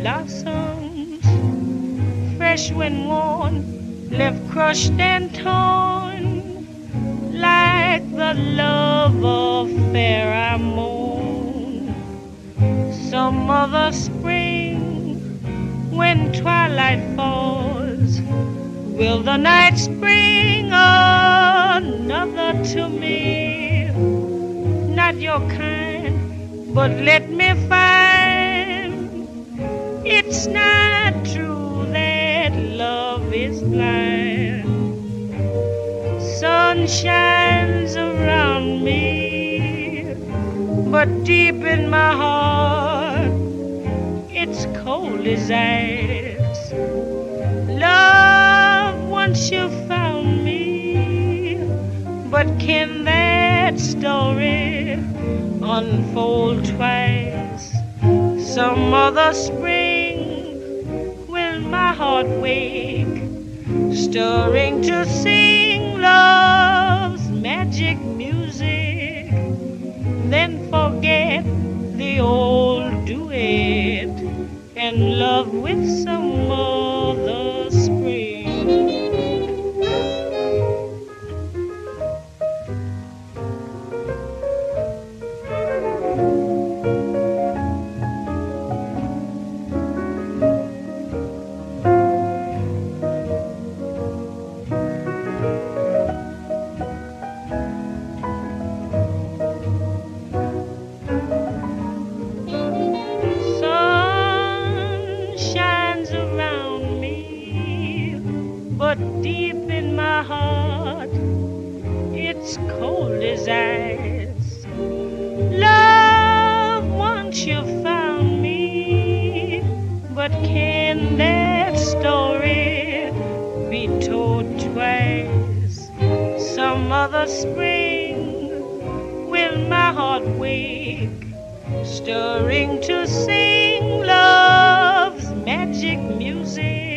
blossoms, fresh when worn, left crushed and torn, like the love affair I mourn. Some other spring, when twilight falls, will the night spring another to me? Not your kind, but let me find it's not true that love is blind. Sun shines around me, but deep in my heart it's cold as ice. Love, once you found me, but can that story unfold twice? Some other spring will my heart wake, stirring to sing love's magic music, then forget the old duet and love with some other spring. But deep in my heart it's cold as ice. Love, once you found me, but can that story be told twice? Some other spring will my heart wake, stirring to sing love's magic music,